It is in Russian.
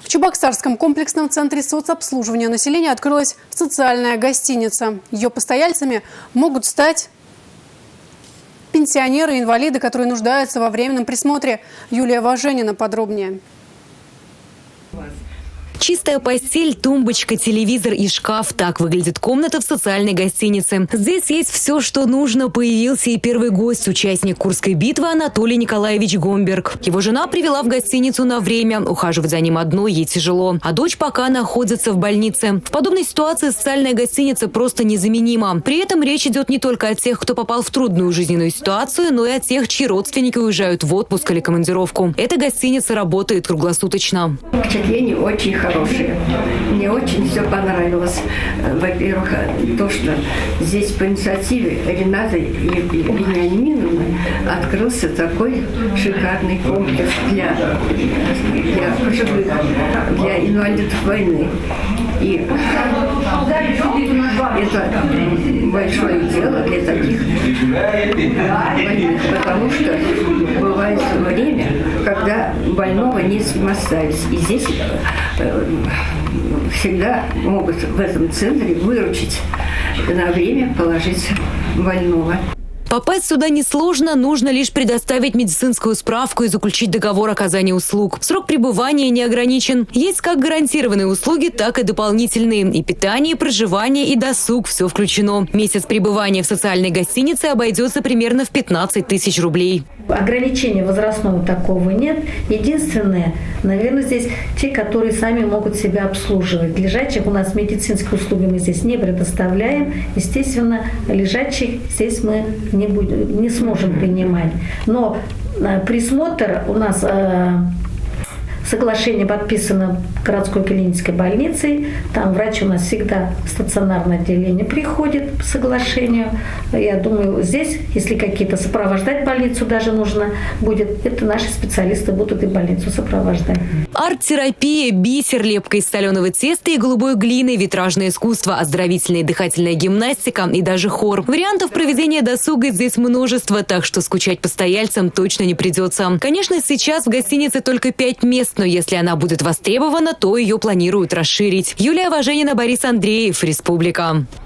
В Чебоксарском комплексном центре соцобслуживания населения открылась социальная гостиница. Ее постояльцами могут стать пенсионеры и инвалиды, которые нуждаются во временном присмотре. Юлия Важенина подробнее. Чистая постель, тумбочка, телевизор и шкаф. Так выглядит комната в социальной гостинице. Здесь есть все, что нужно. Появился и первый гость, участник Курской битвы Анатолий Николаевич Гомберг. Его жена привела в гостиницу на время. Ухаживать за ним одной ей тяжело. А дочь пока находится в больнице. В подобной ситуации социальная гостиница просто незаменима. При этом речь идет не только о тех, кто попал в трудную жизненную ситуацию, но и о тех, чьи родственники уезжают в отпуск или командировку. Эта гостиница работает круглосуточно. Впечатление очень хорошее. Мне очень все понравилось. Во-первых, то, что здесь по инициативе Ренаты Вениаминовны открылся такой шикарный комплекс для пожилых, для инвалидов войны. И это большое дело для таких больных, потому что бывает время, когда больного не оставить. И здесь всегда могут в этом центре выручить, на время положить больного. Попасть сюда несложно, нужно лишь предоставить медицинскую справку и заключить договор оказания услуг. Срок пребывания не ограничен. Есть как гарантированные услуги, так и дополнительные. И питание, и проживание, и досуг – все включено. Месяц пребывания в социальной гостинице обойдется примерно в 15 тысяч рублей. Ограничения возрастного такого нет. Единственное, наверное, здесь те, которые сами могут себя обслуживать. Лежачих у нас медицинские услуги мы здесь не предоставляем. Естественно, лежачих здесь мы не сможем принимать. Но присмотр у нас... Соглашение подписано городской клинической больницей. Там врач у нас всегда в стационарное отделение приходит по соглашению. Я думаю, здесь, если какие-то сопровождать больницу даже нужно будет, это наши специалисты будут и больницу сопровождать. Арт-терапия, бисер, лепка из соленого теста и голубой глины, витражное искусство, оздоровительная и дыхательная гимнастика и даже хор. Вариантов проведения досуга здесь множество, так что скучать постояльцам точно не придется. Конечно, сейчас в гостинице только 5 мест, но если она будет востребована, то ее планируют расширить. Юлия Важенина, Борис Андреев, Республика.